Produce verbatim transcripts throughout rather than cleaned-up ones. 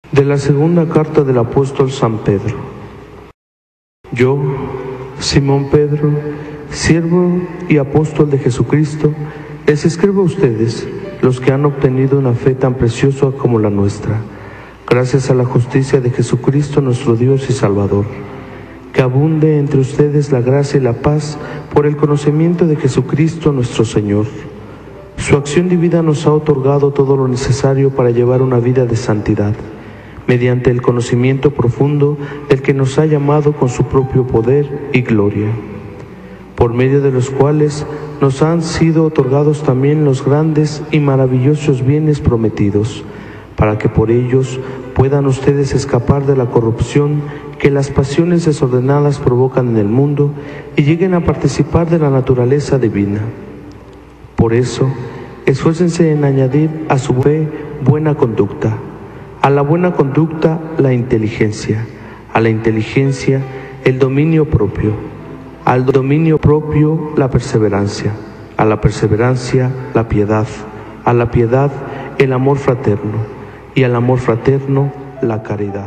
De la segunda carta del apóstol San Pedro. Yo, Simón Pedro, siervo y apóstol de Jesucristo, les escribo a ustedes, los que han obtenido una fe tan preciosa como la nuestra, gracias a la justicia de Jesucristo nuestro Dios y Salvador. Que abunde entre ustedes la gracia y la paz por el conocimiento de Jesucristo nuestro Señor. Su acción divina nos ha otorgado todo lo necesario para llevar una vida de santidad, mediante el conocimiento profundo del que nos ha llamado con su propio poder y gloria, por medio de los cuales nos han sido otorgados también los grandes y maravillosos bienes prometidos, para que por ellos puedan ustedes escapar de la corrupción que las pasiones desordenadas provocan en el mundo y lleguen a participar de la naturaleza divina. Por eso, esfuércense en añadir a su fe buena conducta, a la buena conducta la inteligencia, a la inteligencia el dominio propio, al dominio propio la perseverancia, a la perseverancia la piedad, a la piedad el amor fraterno y al amor fraterno la caridad.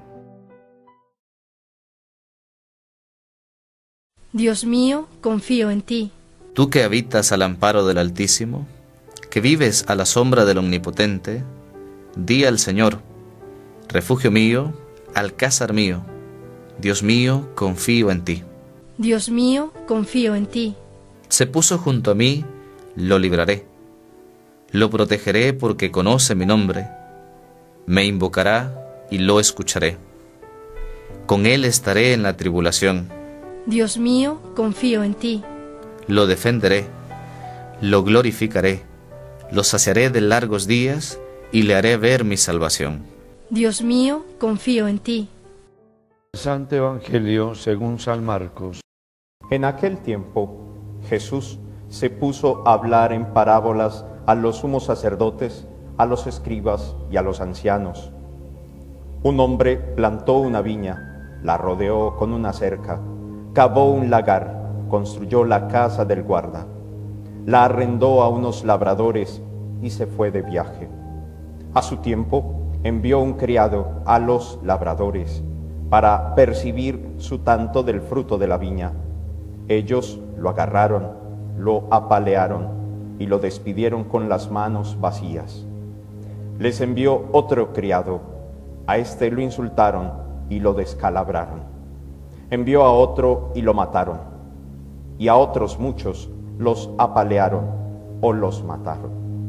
Dios mío, confío en ti. Tú que habitas al amparo del Altísimo, que vives a la sombra del Omnipotente, di al Señor: refugio mío, alcázar mío, Dios mío, confío en ti. Dios mío, confío en ti. Se puso junto a mí, lo libraré. Lo protegeré porque conoce mi nombre. Me invocará y lo escucharé. Con él estaré en la tribulación. Dios mío, confío en ti. Lo defenderé, lo glorificaré, lo saciaré de largos días y le haré ver mi salvación. Dios mío, confío en ti. Santo Evangelio según San Marcos. En aquel tiempo, Jesús se puso a hablar en parábolas a los sumos sacerdotes, a los escribas y a los ancianos. Un hombre plantó una viña, la rodeó con una cerca, cavó un lagar, construyó la casa del guarda, la arrendó a unos labradores y se fue de viaje. A su tiempo, envió un criado a los labradores para percibir su tanto del fruto de la viña. Ellos lo agarraron, lo apalearon y lo despidieron con las manos vacías. Les envió otro criado, a este lo insultaron y lo descalabraron. Envió a otro y lo mataron, y a otros muchos los apalearon o los mataron.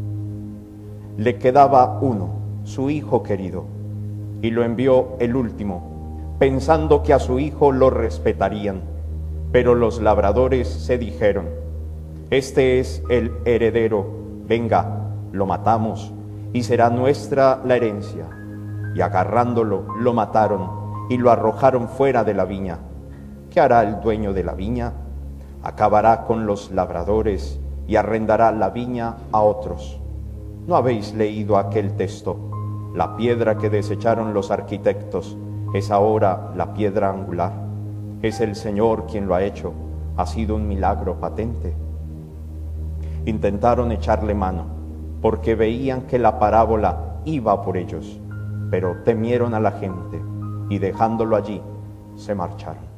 Le quedaba uno, su hijo querido, y lo envió el último, pensando que a su hijo lo respetarían. Pero los labradores se dijeron: este es el heredero, venga, lo matamos, y será nuestra la herencia. Y agarrándolo, lo mataron y lo arrojaron fuera de la viña. ¿Qué hará el dueño de la viña? Acabará con los labradores y arrendará la viña a otros. ¿No habéis leído aquel texto? La piedra que desecharon los arquitectos es ahora la piedra angular. Es el Señor quien lo ha hecho. Ha sido un milagro patente. Intentaron echarle mano, porque veían que la parábola iba por ellos, pero temieron a la gente y dejándolo allí, se marcharon.